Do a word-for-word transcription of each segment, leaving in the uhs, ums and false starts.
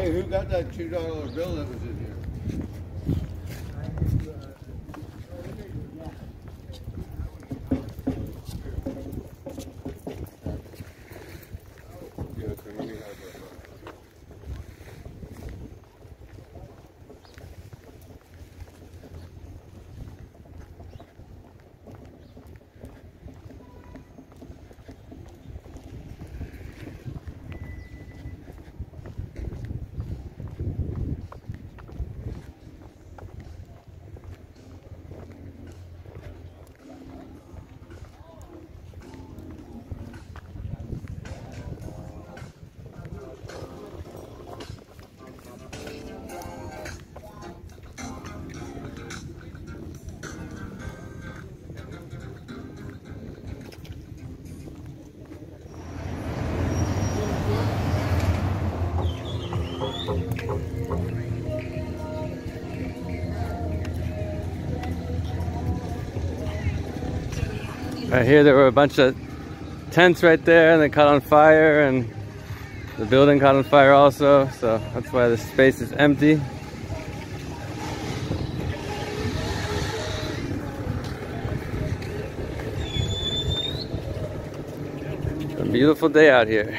Hey, who got that two dollar bill that was in here? Right here there were a bunch of tents right there and they caught on fire, and the building caught on fire also, so that's why the space is empty. It's a beautiful day out here.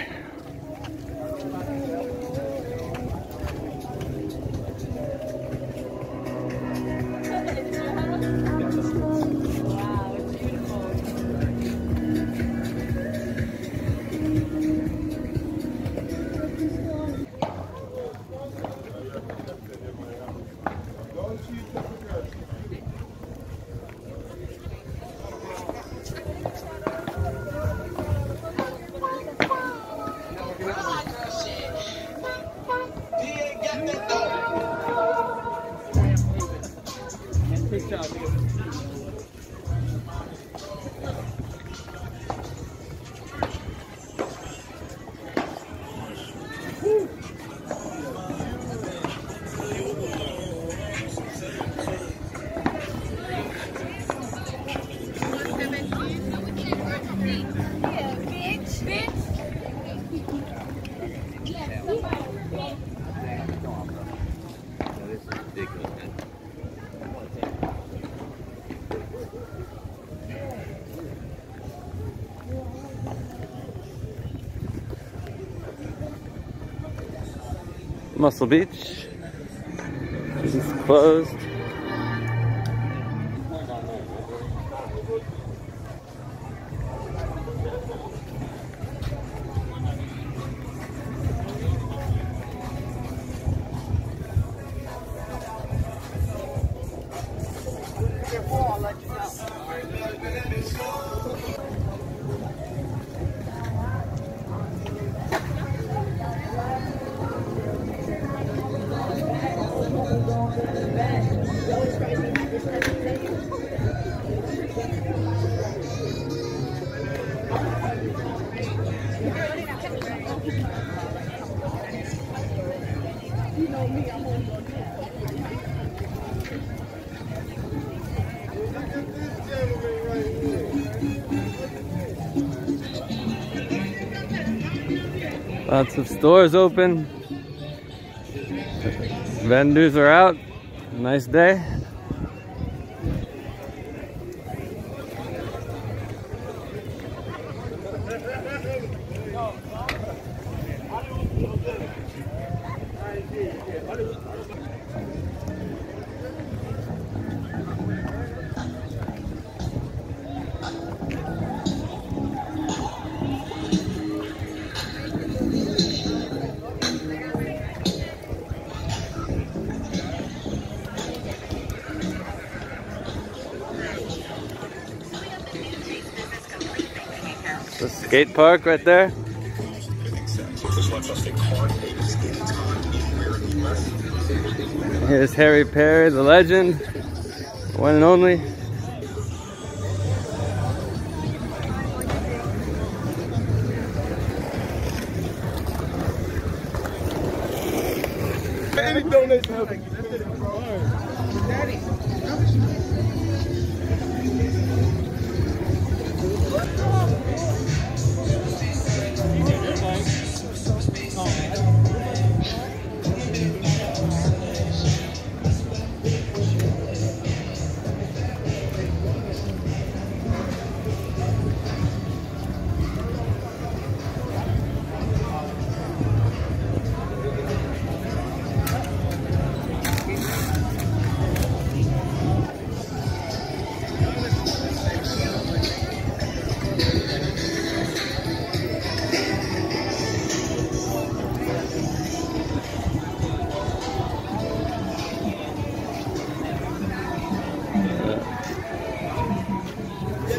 Muscle Beach. This is closed. Lots of stores open. Vendors are out. Nice day. The skate park right there. Here's Harry Perry, the legend, one and only. Any donation. Daddy.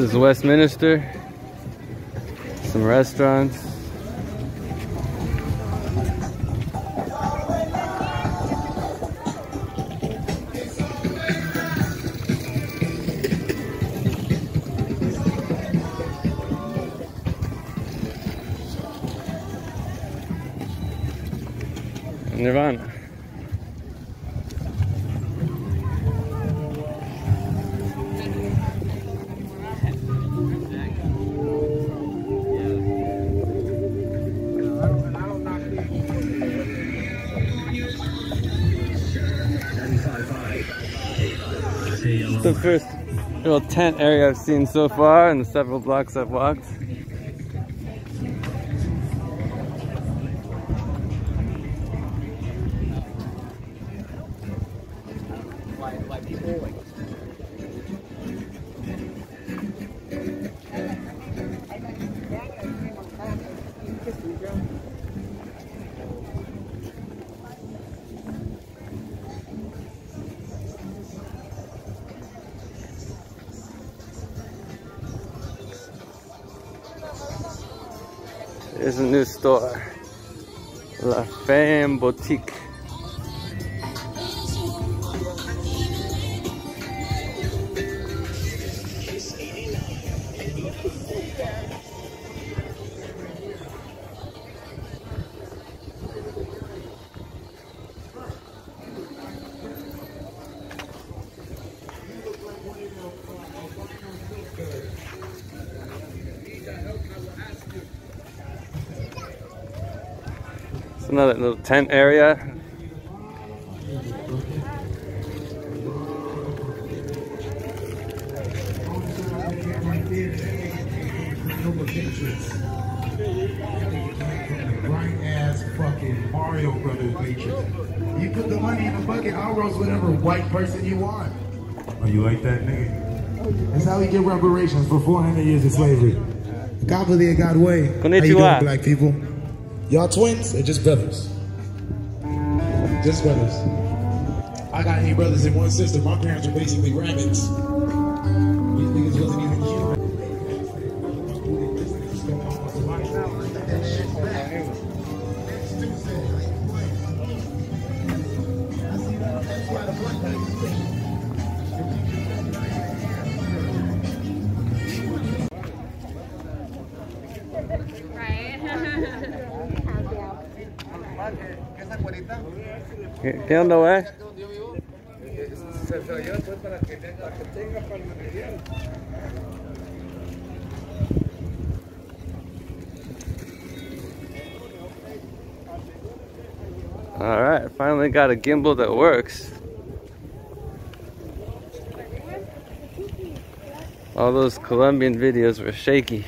This is Westminster. Some restaurants. Nirvana. The first little tent area I've seen so far in the several blocks I've walked. There's a new store, La Femme Boutique. Another little tent area. Bright ass fucking Mario Brothers Matrix. You put the money in the bucket, I'll roast whatever white person you want. Oh, you like that, nigga? That's how we get reparations for four hundred years of slavery. God believe God way. How you doing, black people? Y'all twins or just brothers? Just brothers. I got eight brothers and one sister. My parents were basically rabbits. These niggas wasn't even human. ¿Qué, qué onda, güey? All right, finally got a gimbal that works. All those Colombian videos were shaky.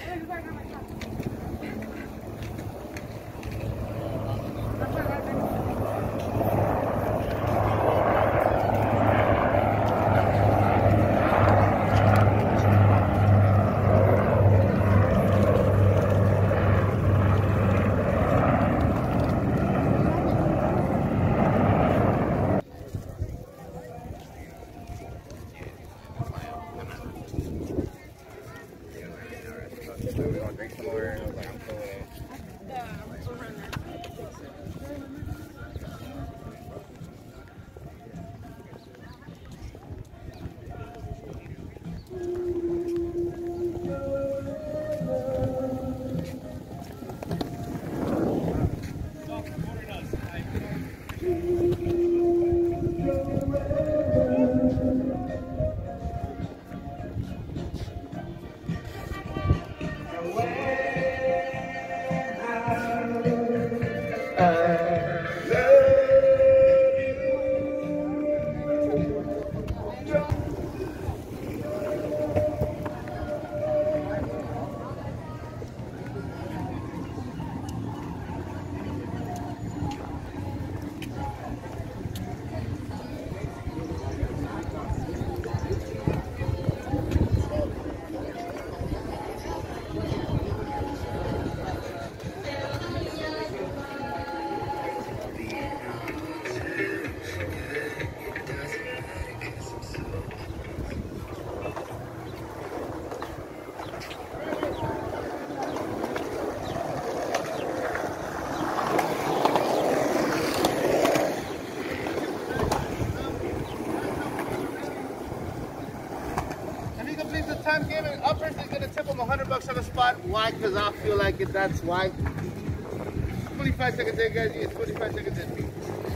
I'm giving, uppers is gonna tip him a hundred bucks on the spot. Why? Because I feel like it. That's why. twenty-five seconds in, guys. You get twenty-five seconds in.